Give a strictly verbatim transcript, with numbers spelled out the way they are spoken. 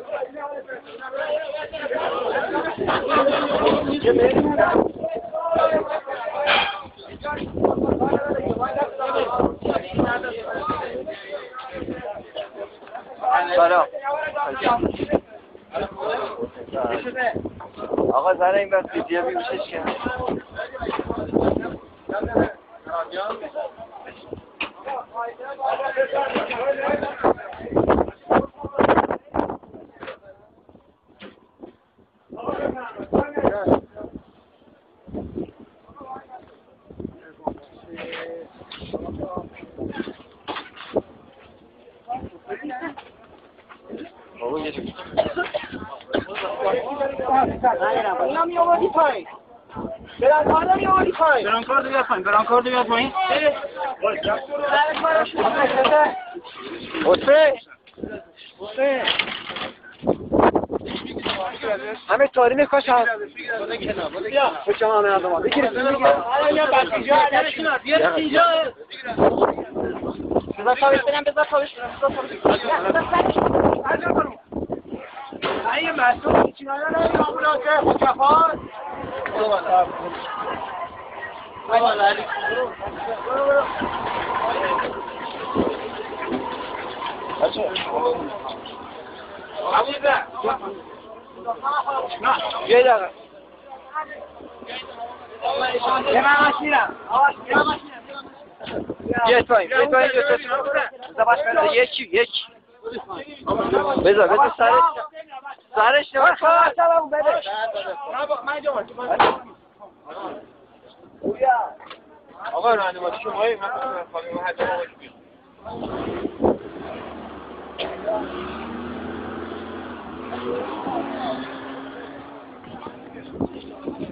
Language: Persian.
سلام. آقا زنه این بس ویدیو بیوشش کرد. اینا می آوردی پایین. برانکارد می آوردی پایین. برانکارد بیاد پایین. برانکارد بیاد پایین. حسین. حسین. همه تاریم کاش هست. بیا. خوشم همه آدم. بگیرید. آیا بچه‌ها عددشون بیار اینجا. بذار تابش برم بذار تابش برم. این مسئول چیزانا نمی‌دونم اونا که خوشفاز. وای علی. بچه. عزیزه. نه. یه دقیقه. یه ماشینم. آقا یه ماشینم. یه پایین. یه پایین یه پایین. زباش بده یکی یکی. بذار بذار سرش سرش نمید خواهد سلام بده من اینجا باید آقا رانمایی شمایی من خواهیم حتی باش